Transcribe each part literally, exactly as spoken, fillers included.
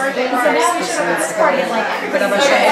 списывается, когда большая.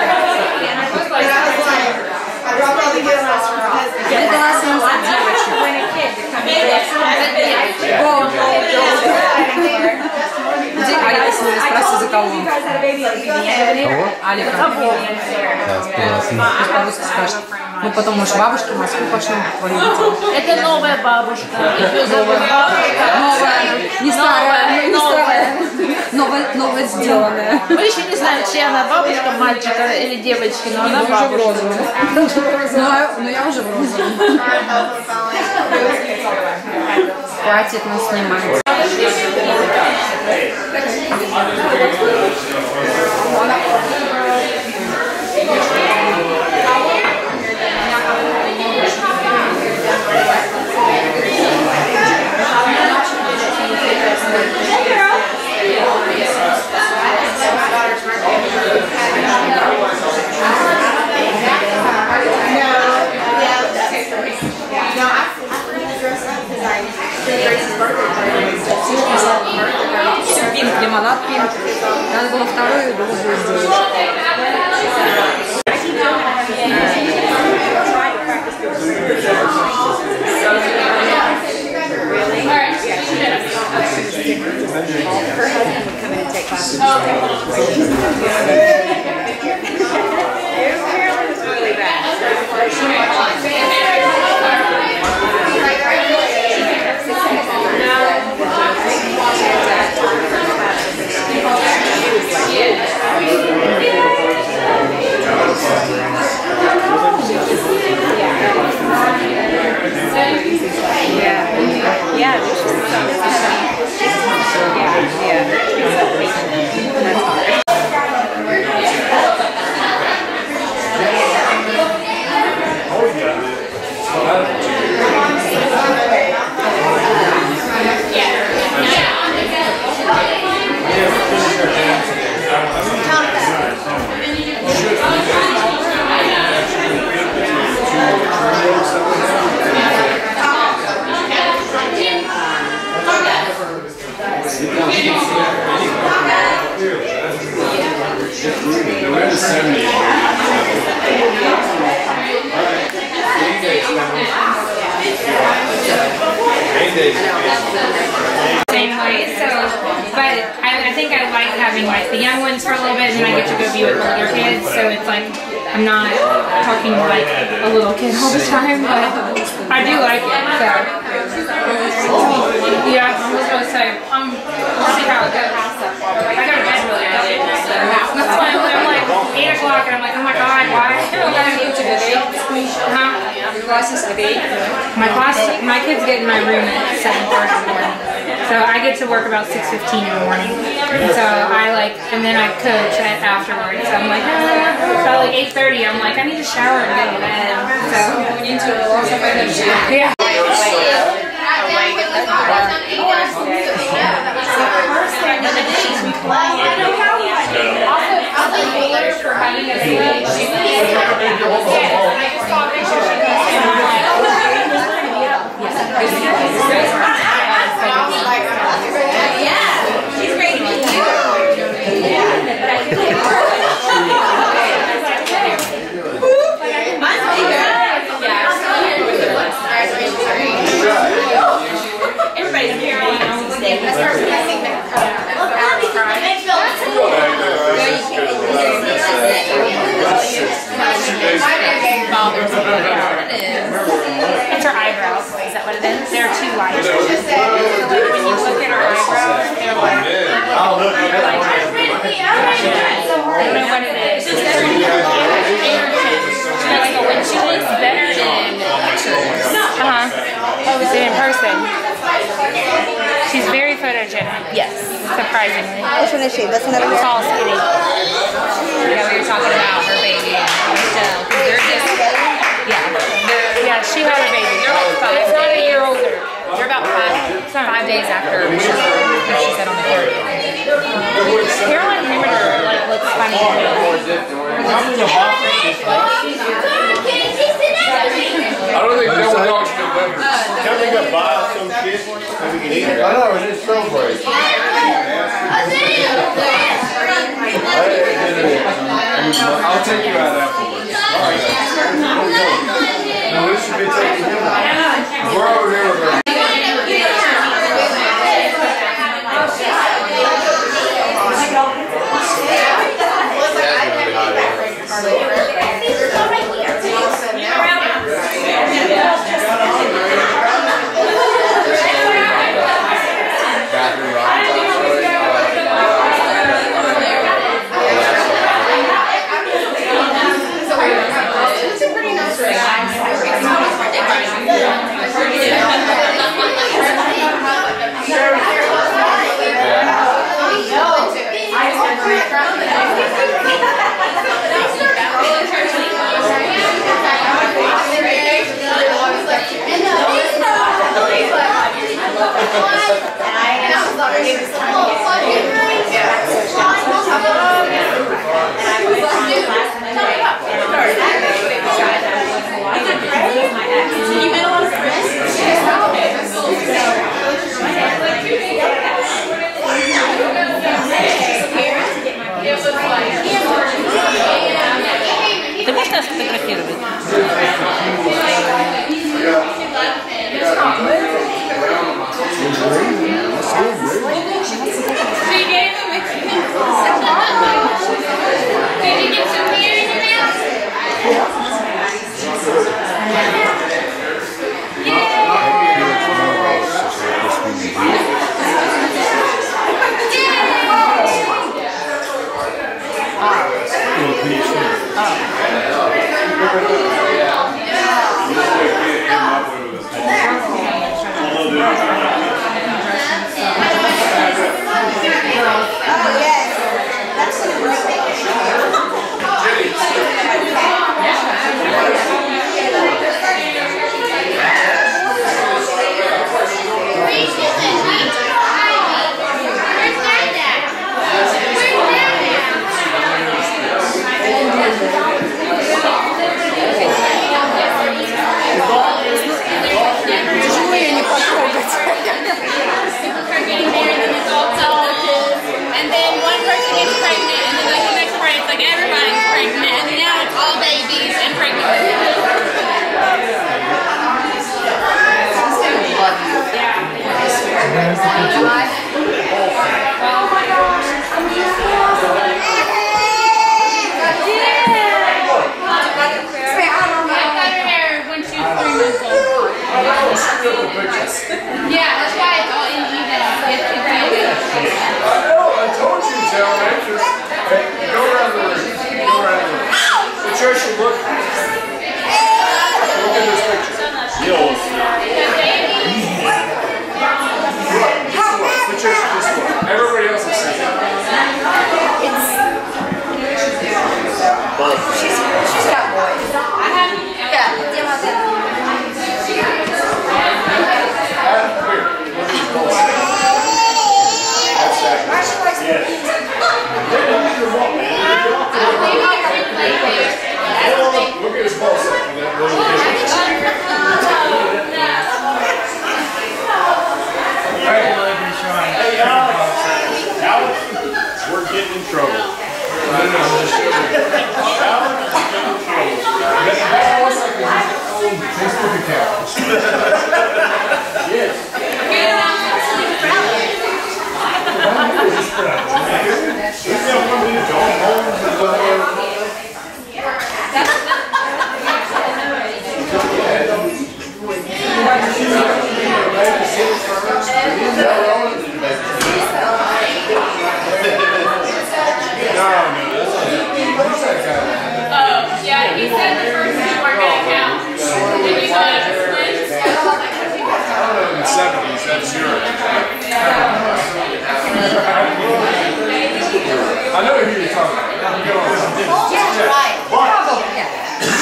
Где Алика с ними спросил, за кого? Кого? Алика. Да, бабушка скажет. Мы потом, может, бабушке в Москву пошлем. Это новая бабушка. Новая, не старая, не старая. Новая, новая сделанная. Мы еще не знаем, чья она бабушка, мальчика или девочки, но она уже в бабушка. розовом. Но я уже в розовом. Хватит нас снимать. Все пинк, лимонад пинк. Надо было вторую и другую сделать. Same way, so, but I, I think I like having like the young ones for a little bit and then I get to go be with older kids, so it's like, I'm not talking like a little kid all the time, but I do like it, so. Yeah, I'm just gonna say, um, we'll see how it goes. I go to bed really early at night, so that's why I'm, I'm like eight o'clock and I'm like, oh my god, why? Huh? Your class is at eight? My class, my kids get in my room at seven thirty in the morning. So I get to work about six fifteen in the morning. So I like, and then I coach at afterwards. So I'm like, ah. So like eight thirty, I'm like, I need to shower and go to bed. So we need to yeah. Everybody's here. It's her eyebrows. Is that what it is? They're too light. So like when you look at her eyebrows, they're like, they're like I don't know what it is. It's just she looks better than uh-huh. in person. She's very photogenic. Yes. Surprisingly. Which one is she? This one over here? Tall, skinny. Yeah, we were talking about her baby. So, they're just, yeah. They're, Yeah, she had a baby. They're like five It's not a days. year older. They're about five, five days after she, that she said on the carrier. Caroline Hammer like looks funny to me. I don't think no one else can live. Can we go buy some shit so we can eat it? I know, it is so great. getting in trouble. Facebook account. Yes. Oh, yeah, he said the first two weren't going to count. Did you go to Flint? In the seventies, that's zero. I know who you're talking about. Go on. Yeah, right. Probably, yeah.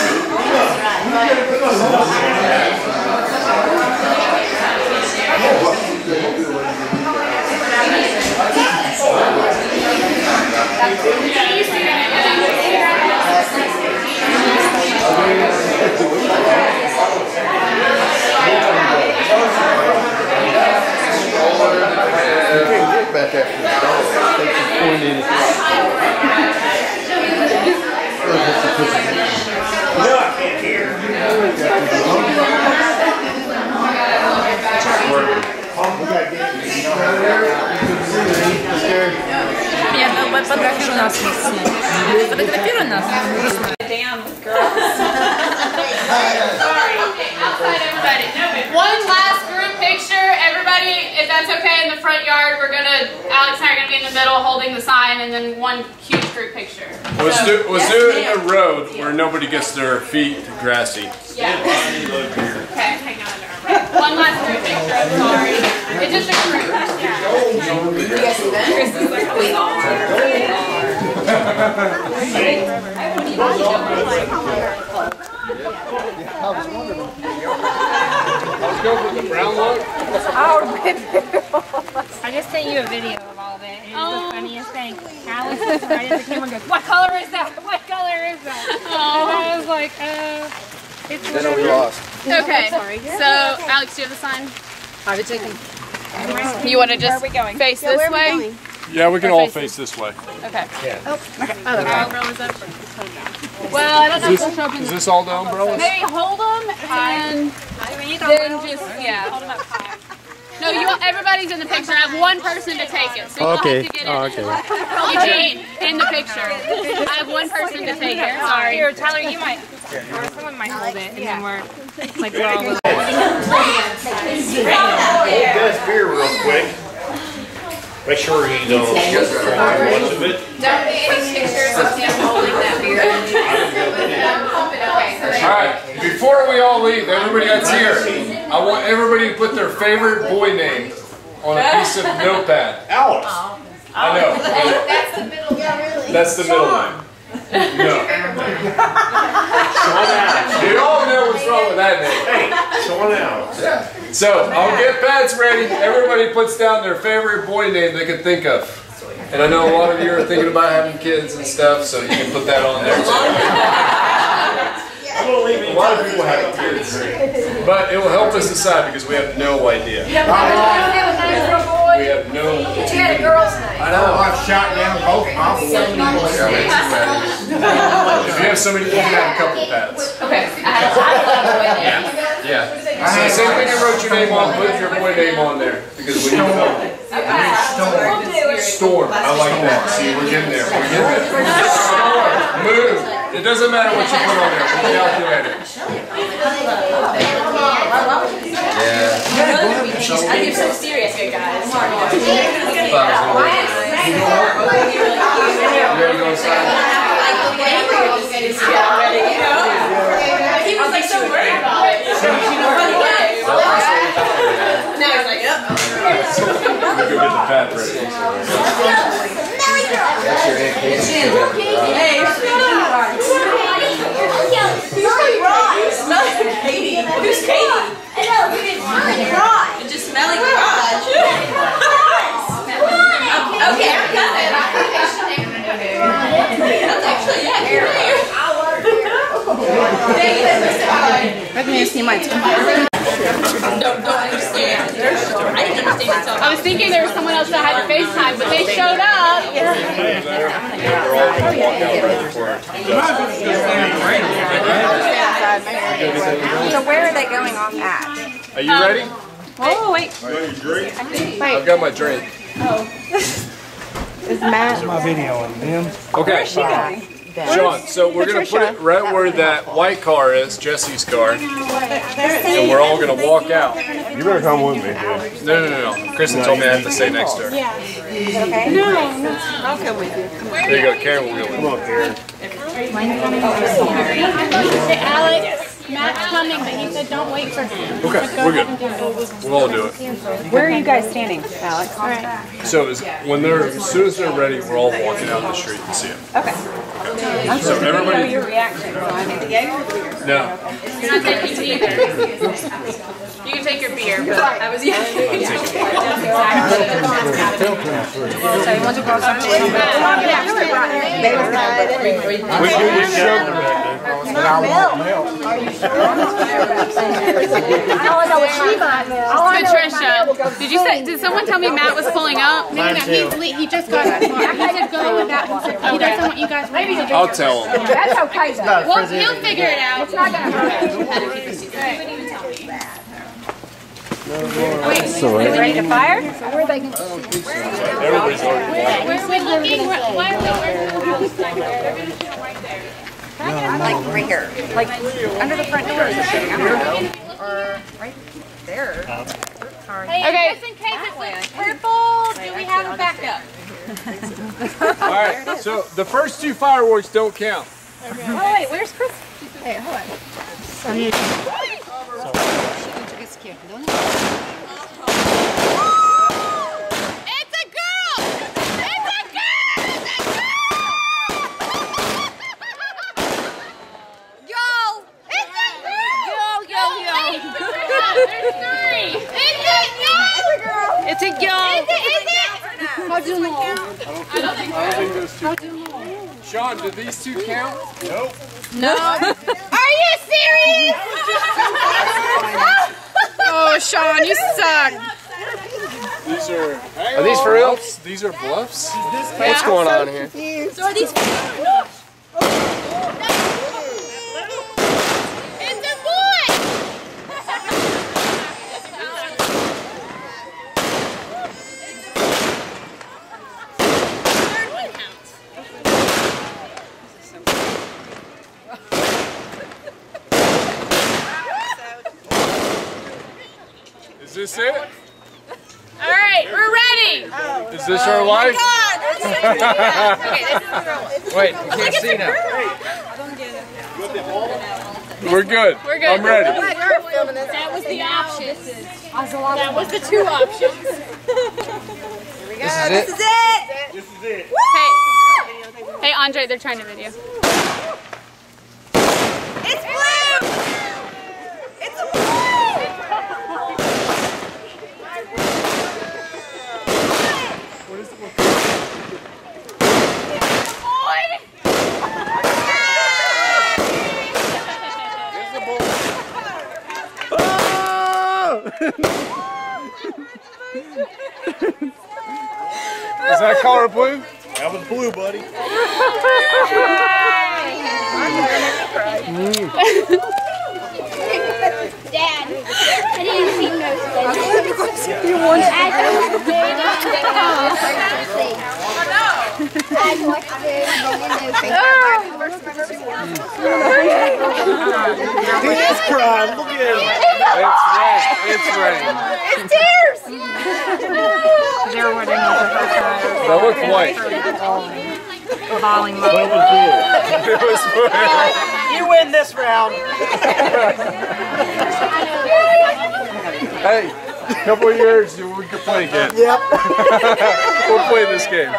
Back after the dog. Take the point in it. No, I can't hear. Я фотографирую нас. Фотографируй нас. Down with girls. Sorry. Okay, outside everybody. One last group picture. Everybody, if that's okay, in the front yard, we're gonna, Alex and I are gonna be in the middle holding the sign, and then one huge group picture. Let's So- do, let's do it in the road where nobody gets their feet grassy. Yeah. Okay, hang on. One last group picture, I'm sorry. It's just a group. Let's go for the brown look. I just sent you a video of all of it, and it's the funniest thing. Alex was right at the camera and goes, "What color is that? What color is that?" And I was like, uh, it's Then we whatever. lost. Okay, so Alex, do you have the sign? Have you taken? You want to just face this way? Yeah, we can all face this way. Okay. Oh, okay. Oh, umbrellas up. Well, I don't know if they'll show up in Is the... this all the umbrellas? Maybe hold them and then just, yeah. Hold them up high. No, you want, everybody's in the picture. I have one person to take it, so you Okay. have to get in. Oh, okay. Eugene, in the picture. I have one person to take it. Sorry. Here, Tyler, you might, or someone might hold it, and then we're like we're all. Hold Gus beer real quick. Make sure he don't get much of it. Don't be any pictures of him holding that beer. Alright, before we all leave, everybody that's here, I want everybody to put their favorite boy name on a piece of notepad. Alex. I know. That's the middle. Yeah, really. That's the middle name. No. Sean Alex. You all know what's wrong with that name. Hey, Sean Alex. So, I'll get pads ready. Everybody puts down their favorite boy name they can think of. And I know a lot of you are thinking about having kids and stuff, so you can put that on there too. I'm gonna leave a lot of people have kids. But it will help us decide because we have no idea. We have no She had a girl's name. I know, I've shot down both my boys. If you have somebody, you can have a couple pads. Okay. I Yeah. So same thing you wrote your name on, put your boy name on there. Because we need to know. Storm. I like that. See, we're getting there. We're getting there. Storm. Move. It doesn't matter what you put on there. We calculate it. I get so serious here, guys. You ready to go inside? He was like so worried about it. Now he's like, yep. We'll go get the pad ready. Katie. Who's Katie? I know, you didn't find garage. It's just smelling garage. Okay, I got it. That's actually, yeah, here. Как мне снимать? Don't, don't understand. I didn't understand until I was thinking there was someone else that had to FaceTime, but they showed up. there. We're all going to walk out right before So where are they going off at? Are you ready? Oh, wait. I've got my drink. Is Matt? My video on them. Okay. Sean, so we're going to put it right where that white car is, Jesse's car, and we're all going to walk out. You better come with me, dude. No, no, no, no. Kristen told me I have to stay next to her. Okay. I'll come with you. There you go, Karen will go with Come on, Karen. Alex, Matt's coming, but he said don't wait for him. Okay, we're good. We'll all do it. Where are you guys standing, Alex? All right. So as, when they're, as soon as they're ready, we're all walking out the street and see them. Okay. So everybody, Your reaction. no, You're not taking either. You can take your beer, but I was yeah. Patricia, did you say? Did someone tell me Matt was pulling up? No, no, he, he just got a car. He said go with that one. He doesn't want you guys waiting. I'll tell them. That's okay, though. Well, he'll figure it out. It's not gonna hurt. So are they ready to fire? So where are they going to Everybody's already walking. Where are we looking? Why are we where is the house there? They're gonna show right there. Like right here. Like under the front door or something. I don't know. Or right there. Hey, okay. Just in case it looks purple, do we have a backup? All right, so the first two fireworks don't count. Oh, wait. Where's Chris? Hey, hold on. It's a girl! It's a girl! It's a girl! Yo! It's a girl! Yo, yo, yo! There's three! Is it yo? It's a girl! It's a girl. Is it? Is it? How do you know? I don't think those two count. Sean, do these two count? Nope. No. Are you serious? Oh, Sean, you suck. These are. Are these for real? These are bluffs? What's going on here? So are these? It's a boy! Third one counts. Is this it? All right, we're ready. Is this our life? Okay, this is the girl. Wait, we can't see now. We're good. We're good. I'm ready. That was the option. That was the two options. This is it? This is it. Hey, hey, Andre, they're trying to video. It's blue! It's a blue! Is that color blue? That was blue, buddy. Dad, I didn't see no space. You want to add He is crying. Look at him. It's rain. It's rain. It's tears! That looks white. Falling That was blue. It was blue. You win this round. Hey, a couple of years, we can play again. Yep. We'll play this game.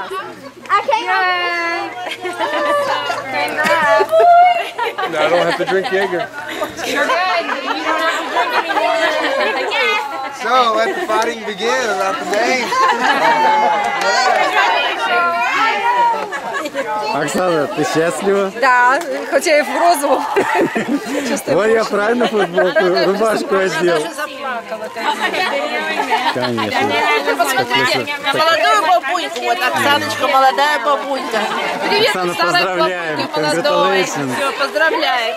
No, I don't have to drink Jaeger. You're good. You don't have to drink anymore. So, let the fighting begin about the name. Оксана, ты счастлива? Да, хотя и в розовом. Вот я правильно футболку, рубашку одел. плакала. Конечно. Посмотрите на молодую бабульку. Вот Оксаночка, молодая бабулька. Привет, Оксана, старая поздравляем. бабулька, молодой. Congratulations. Все, поздравляем.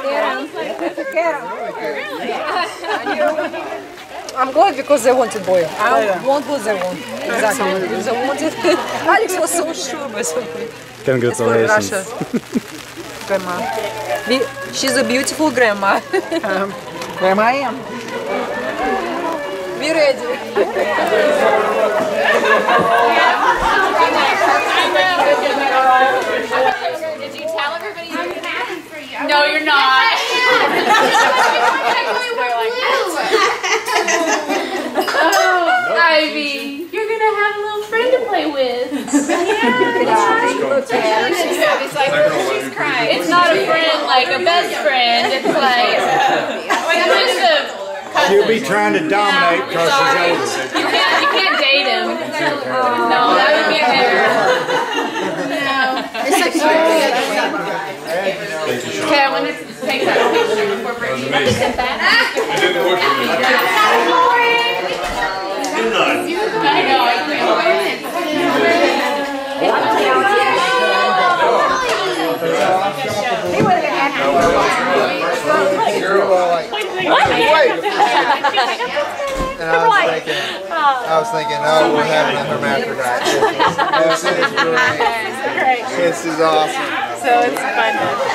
I'm glad because they wanted boy. I want what they want. Exactly. If they wanted. Alex was so sure, but Congratulations. Grandma. Be- She's a beautiful grandma. Um, grandma I am. Be ready. Did you tell everybody you were happy for you? No, you're not. Oh, Ivy, you're gonna have a little friend to play with. Yeah. She's like, she's crying. It's not a friend like a best friend. It's like, it's just a. She'll be trying to dominate because she's older. You can't, you can't date him. No, that would be fair. Okay, I want to take that picture before Brittany. Let me sit back. Good night. I know, I He would have And I was thinking, I was thinking, oh, we're having a hermaphrodite. This is great. This is awesome. So it's fun.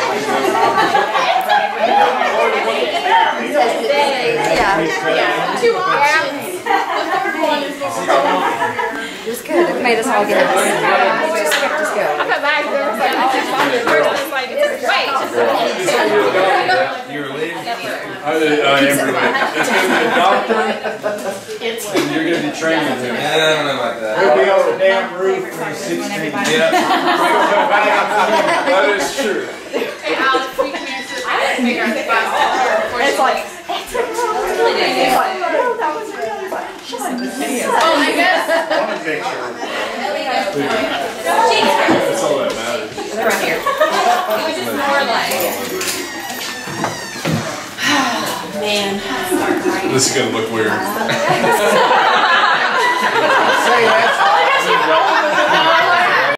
Two options. It was good. It made us all get out. It just kept us going. I back there, it's like, it's like, wait. You're leaving? I, I am really. It's going to be a doctor, and you're going to be training him. I don't know about that. We'll be on the damn roof when he's sixteen. Yeah. That is true. Hey, Alex, we can use this to figure out the bus. It's like, oh my goodness. That's all that matters. Right here. Which is more like. Man. This is going to look weird.